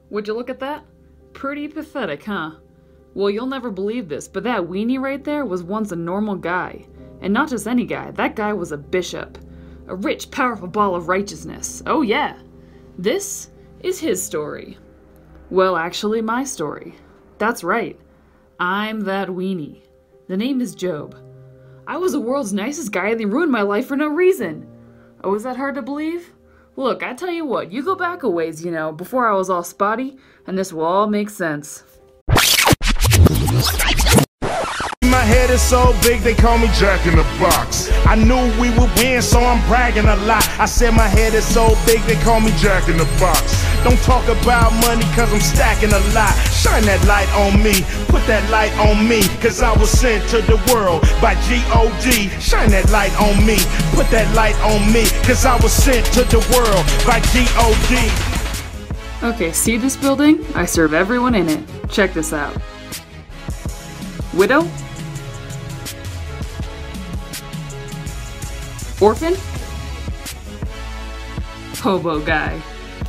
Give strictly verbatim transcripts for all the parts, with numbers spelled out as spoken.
Would you look at that? Pretty pathetic, huh? Well, you'll never believe this, but that weenie right there was once a normal guy. And not just any guy, that guy was a bishop. A rich, powerful ball of righteousness. Oh yeah. This is his story. Well, actually, my story. That's right. I'm that weenie. The name is Job. I was the world's nicest guy and they ruined my life for no reason. Oh, is that hard to believe? Look, I tell you what, you go back a ways, you know, before I was all spotty, and this will all make sense. My head is so big they call me Jack in the Box. I knew we would win, so I'm bragging a lot. I said my head is so big they call me Jack in the Box. Don't talk about money cause I'm stacking a lot. Shine that light on me, put that light on me, cause I was sent to the world by G O D. Shine that light on me, put that light on me, cause I was sent to the world by G O D. Okay, see this building? I serve everyone in it. Check this out. Widow? Orphan? Hobo guy.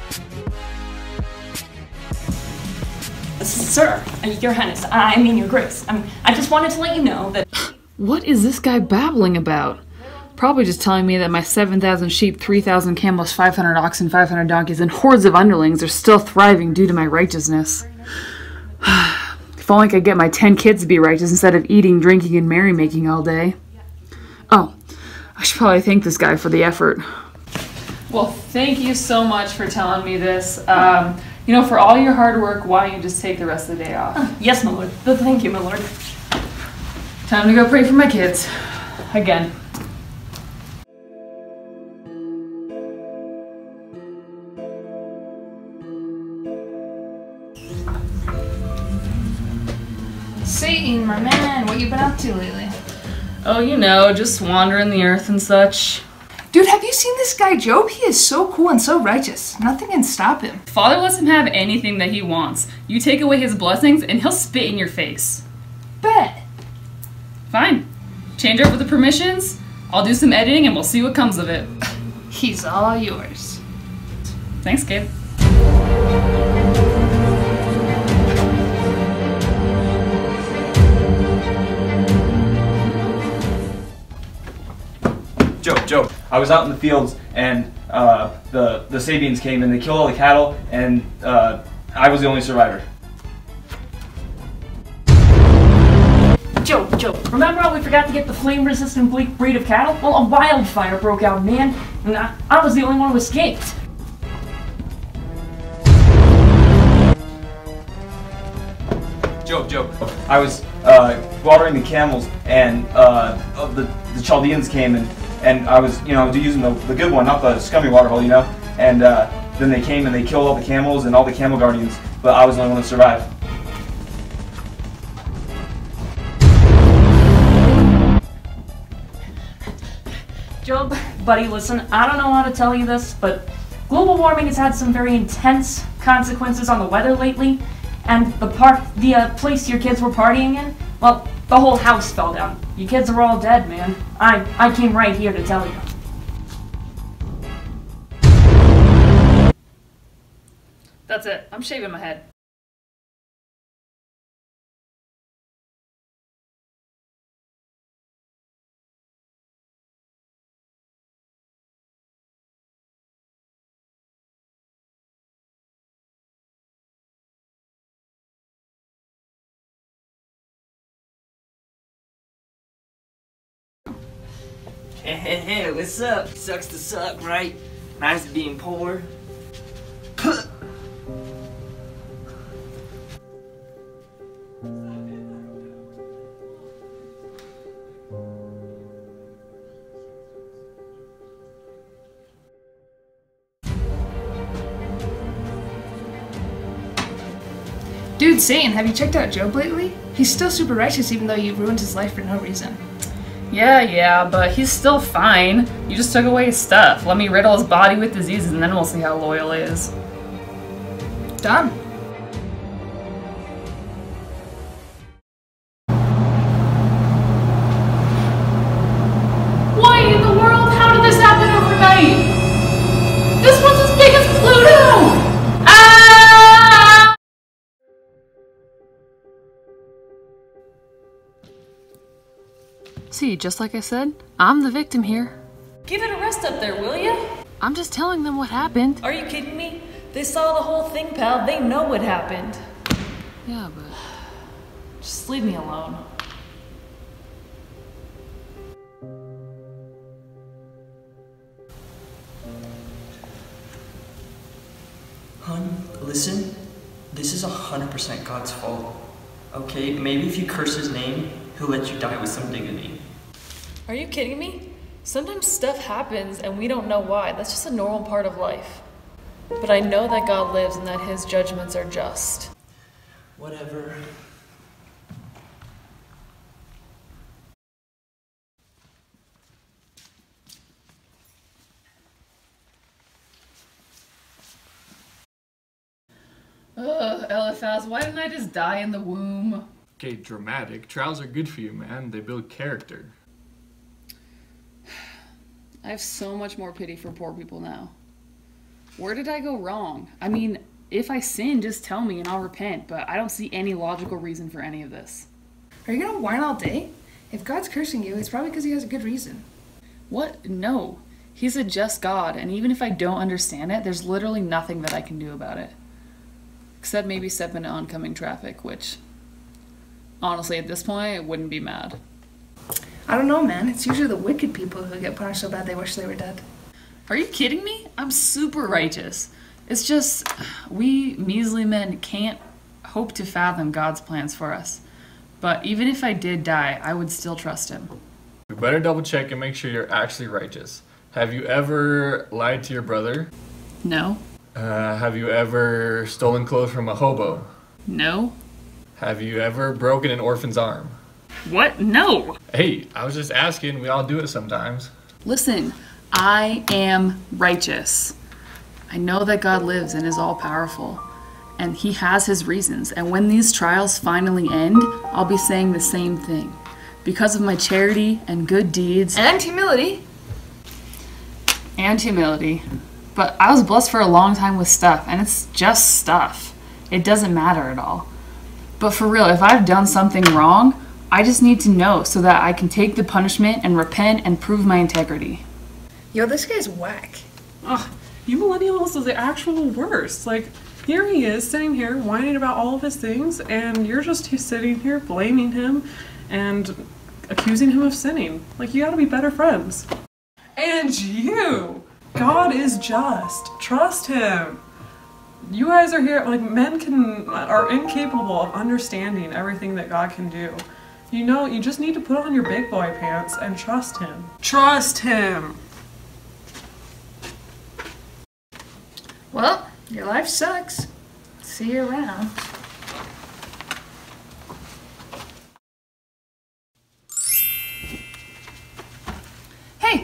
Sir, Your Highness, I mean Your Grace, I mean, I just wanted to let you know that... What is this guy babbling about? Probably just telling me that my seven thousand sheep, three thousand camels, five hundred oxen, five hundred donkeys, and hordes of underlings are still thriving due to my righteousness. If only I could get my ten kids to be righteous instead of eating, drinking, and merrymaking all day. Oh, I should probably thank this guy for the effort. Well, thank you so much for telling me this. Um, you know, for all your hard work, why don't you just take the rest of the day off? Uh, yes, my lord. Thank you, my lord. Time to go pray for my kids. Again. Satan, my man, what you been up to lately? Oh, you know, just wandering the earth and such. Dude, have you seen this guy Job? He is so cool and so righteous. Nothing can stop him. Father lets him have anything that he wants. You take away his blessings and he'll spit in your face. Bet. Fine. Change over the permissions, I'll do some editing and we'll see what comes of it. He's all yours. Thanks, Gabe. Joe, Joe, I was out in the fields and uh, the, the Sabians came and they killed all the cattle and uh, I was the only survivor. Joe, Joe, remember how we forgot to get the flame-resistant breed of cattle? Well, a wildfire broke out, man, and I, I was the only one who escaped. Joe, Joe, I was uh, watering the camels and uh, the, the Chaldeans came and And I was, you know, using the, the good one, not the scummy waterhole, you know. And uh, then they came and they killed all the camels and all the camel guardians, but I was the only one to survive. Job, buddy, listen, I don't know how to tell you this, but global warming has had some very intense consequences on the weather lately, and the park, the uh, place your kids were partying in, well, the whole house fell down. You kids are all dead, man. I, I came right here to tell you. That's it. I'm shaving my head. Hey, hey, hey, what's up? Sucks to suck, right? Nice being poor. Dude, Satan, have you checked out Job lately? He's still super righteous even though you ruined his life for no reason. Yeah, yeah, but he's still fine. You just took away his stuff. Let me riddle his body with diseases and then we'll see how loyal he is. Done. Why in the world? How did this happen overnight? This one's as big as Pluto! Ah! See, just like I said, I'm the victim here. Give it a rest up there, will ya? I'm just telling them what happened. Are you kidding me? They saw the whole thing, pal. They know what happened. Yeah, but... Just leave me alone. Hun, listen. This is one hundred percent God's fault. Okay, maybe if you curse his name, he'll let you die with some dignity. Are you kidding me? Sometimes stuff happens and we don't know why. That's just a normal part of life. But I know that God lives and that his judgments are just. Whatever. Ugh, Eliphaz, why didn't I just die in the womb? Okay, dramatic. Trials are good for you, man. They build character. I have so much more pity for poor people now. Where did I go wrong? I mean, if I sin, just tell me and I'll repent, but I don't see any logical reason for any of this. Are you gonna whine all day? If God's cursing you, it's probably because he has a good reason. What? No. He's a just God, and even if I don't understand it, there's literally nothing that I can do about it. Except maybe step into oncoming traffic, which, honestly, at this point, I wouldn't be mad. I don't know, man. It's usually the wicked people who get punished so bad they wish they were dead. Are you kidding me? I'm super righteous. It's just, we measly men can't hope to fathom God's plans for us. But even if I did die, I would still trust him. You better double check and make sure you're actually righteous. Have you ever lied to your brother? No. Uh, have you ever stolen clothes from a hobo? No. Have you ever broken an orphan's arm? What? No. Hey, I was just asking. We all do it sometimes. Listen, I am righteous. I know that God lives and is all-powerful, and he has his reasons, and when these trials finally end, I'll be saying the same thing. Because of my charity and good deeds... And humility. And humility. But I was blessed for a long time with stuff, and it's just stuff. It doesn't matter at all. But for real, if I've done something wrong, I just need to know so that I can take the punishment and repent and prove my integrity. Yo, this guy's whack. Ugh, you millennials are the actual worst. Like, here he is sitting here whining about all of his things, and you're just sitting here blaming him and accusing him of sinning. Like, you gotta be better friends. And you! God is just. Trust him. You guys are here, like, men can are incapable of understanding everything that God can do. You know, you just need to put on your big boy pants and trust him. Trust him! Well, your life sucks. See you around. Hey!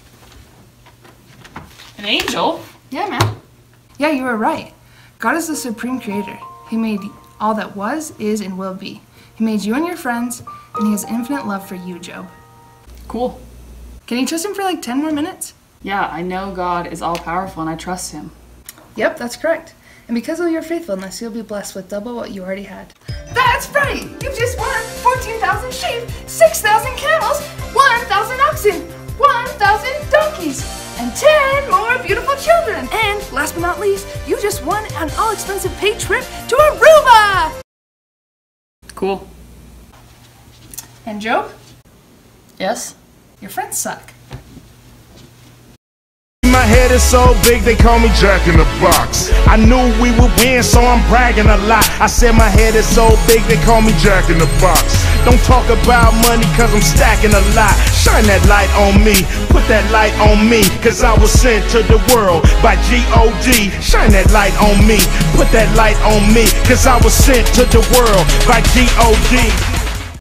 An angel? Yeah, man. Yeah, you were right. God is the supreme creator. He made all that was, is, and will be. He made you and your friends, and he has infinite love for you, Job. Cool. Can you trust him for like ten more minutes? Yeah, I know God is all-powerful and I trust him. Yep, that's correct. And because of your faithfulness, you'll be blessed with double what you already had. That's right! You've just won fourteen thousand sheep, six thousand camels, one thousand oxen, one thousand donkeys, and ten more beautiful children. And last but not least, you just won an all-expensive paid trip to Aruba! Cool. And Job, Yes? your friends suck. My head is so big they call me Jack in the Box. I knew we would win, so I'm bragging a lot. I said my head is so big they call me Jack in the Box. Don't talk about money cause I'm stacking a lot. Shine that light on me, put that light on me, cause I was sent to the world by G O D. Shine that light on me, put that light on me, cause I was sent to the world by G O D.